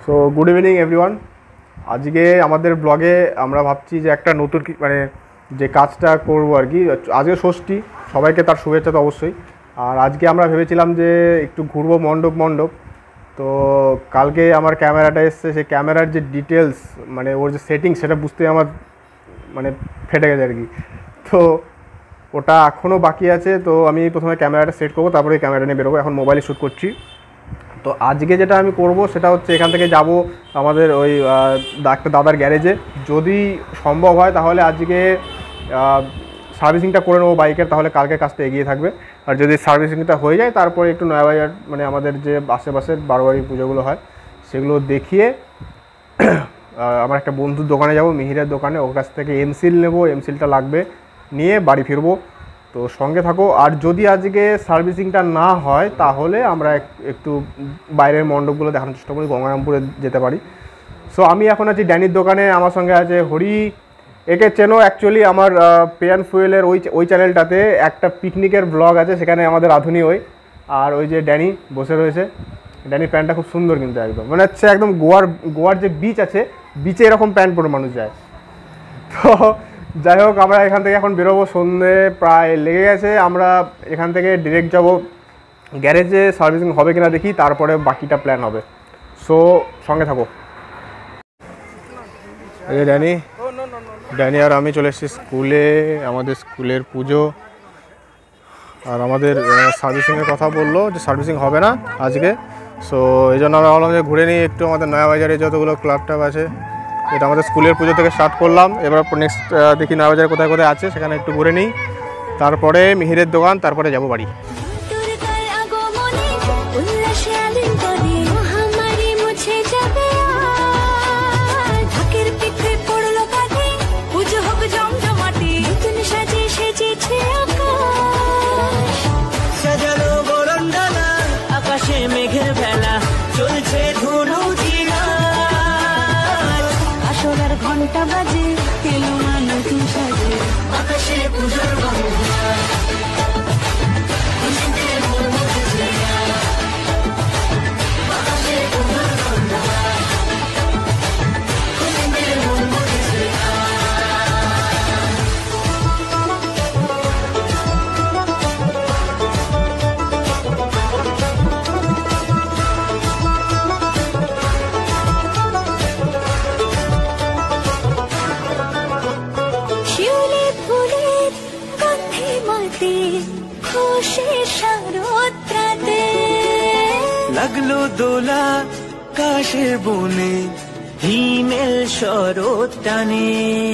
So good evening everyone. আজকে আমাদের ব্লগে আমরা ভাবছি যে একটা নতুন মানে যে কাজটা করবো আর কি। আজকে ষষ্ঠী, সবাইকে তার শুভেচ্ছা তো অবশ্যই। আর আজকে আমরা ভেবেছিলাম যে একটু ঘুরবো মণ্ডপ। তো কালকে আমার ক্যামেরাটা এসছে, সেই ক্যামেরার যে ডিটেলস মানে ওর যে সেটিং সেটা বুঝতে আমার মানে ফেটে গেছে আর কি। তো ওটা এখনও বাকি আছে। তো আমি প্রথমে ক্যামেরাটা সেট করবো, তারপরে ক্যামেরা নিয়ে বেরোবো। এখন মোবাইলে শ্যুট করছি। তো আজকে যেটা আমি করব সেটা হচ্ছে এখান থেকে যাব আমাদের ওই একটা দাদার গ্যারেজে। যদি সম্ভব হয় তাহলে আজকে সার্ভিসিংটা করে নেবো বাইকের, তাহলে কালকে কাজটা এগিয়ে থাকবে। আর যদি সার্ভিসিংটা হয়ে যায় তারপরে একটু নয়াবাজার মানে আমাদের যে আশেপাশের বারোয়ারি পুজোগুলো হয় সেগুলো দেখিয়ে আমার একটা বন্ধুর দোকানে যাব, মিহিরের দোকানে। ওর কাছ থেকে এমসিল নেবো, এমসিলটা লাগবে, নিয়ে বাড়ি ফিরবো। তো সঙ্গে থাকো। আর যদি আজকে সার্ভিসিংটা না হয় তাহলে আমরা একটু বাইরের মণ্ডপগুলো দেখানোর চেষ্টা করি, গঙ্গারামপুরে যেতে পারি। সো আমি এখন আছি ড্যানির দোকানে, আমার সঙ্গে আছে হরি। একে চেনো অ্যাকচুয়ালি আমার পে অ্যান্ড ফুয়েলের ওই চ্যানেলটাতে একটা পিকনিকের ব্লগ আছে, সেখানে আমাদের রাঁধুনি ওই। আর ওই যে ড্যানি বসে রয়েছে, ড্যানির প্যান্টটা খুব সুন্দর কিন্তু একদম মানে হচ্ছে একদম গোয়ার যে বিচ আছে, বিচে এরকম প্যান্ট পরে মানুষ যায়। তো যাই হোক, আমরা এখান থেকে এখন বেরোবো, সন্ধ্যে প্রায় লেগে গেছে। আমরা এখান থেকে ডিরেক্ট যাব গ্যারেজে, সার্ভিসিং হবে কিনা দেখি, তারপরে বাকিটা প্ল্যান হবে। সো সঙ্গে থাকো। এই ড্যানি আর আমি চলে এসেছি স্কুলে, আমাদের স্কুলের পুজো। আর আমাদের সার্ভিসিংয়ের কথা বললো যে সার্ভিসিং হবে না আজকে। সো এই জন্য আমরা ভাবলাম যে ঘুরে নিই একটু আমাদের নয়াবাজারে যতগুলো ক্লাব টাব আছে। এটা আমাদের স্কুলের পুজো থেকে স্টার্ট করলাম, এবার নেক্সট দেখি নয়াবাজারে কোথায় কোথায় আছে সেখানে একটু ঘুরে নিই, তারপরে মিহিরের দোকান, তারপরে যাব বাড়ি। মেঘের বেলা চলছে ধুনু জিনা, আসরের ঘন্টা বাজে এলো নতুন সাজে, আকাশে পুজোর গন্ধ। লাগলো দোলা কাশের বনে, হিমেল শরৎ টানে,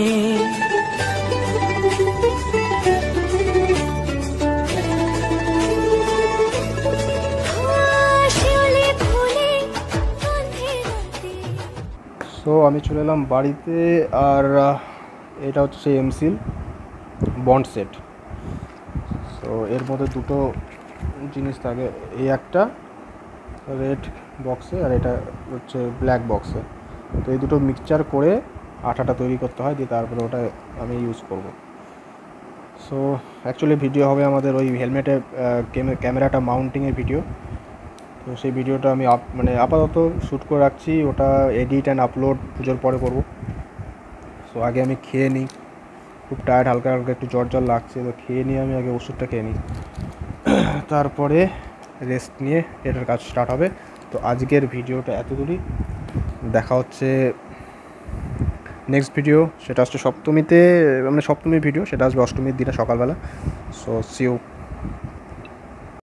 সো আমি চলে এলাম বাড়িতে। আর এটা হচ্ছে সেই এমসিল বন্ড সেট। সো এর মধ্যে দুটো জিনিস থাকে, এই একটা রেড বক্সে আর এটা হচ্ছে ব্ল্যাক বক্সে। তো এই দুটো মিক্সচার করে আঠাটা তৈরি করতে হয়, দিয়ে তারপরে ওটা আমি ইউজ করব। সো অ্যাকচুয়ালি ভিডিও হবে আমাদের ওই হেলমেটে ক্যামেরাটা মাউন্টিংয়ের ভিডিও। তো সেই ভিডিওটা আমি মানে আপাতত শ্যুট করে রাখছি, ওটা এডিট অ্যান্ড আপলোড পুজোর পরে করব। সো আগে আমি খেয়ে নিই, খুব টায়ার্ড, হালকা হালকা একটু জ্বর লাগছে। তো খেয়ে নিয়ে আমি আগে ওষুধটা খেয়ে নিই, তারপরে রেস্ট নিয়ে এটার কাজ স্টার্ট হবে। তো আজকের ভিডিওটা এত দূরই, দেখা হচ্ছে নেক্সট ভিডিও। সেটা আসছে সপ্তমীতে, মানে সপ্তমীর ভিডিও, সেটা আসবে অষ্টমীর দিনে সকালবেলা। So see you.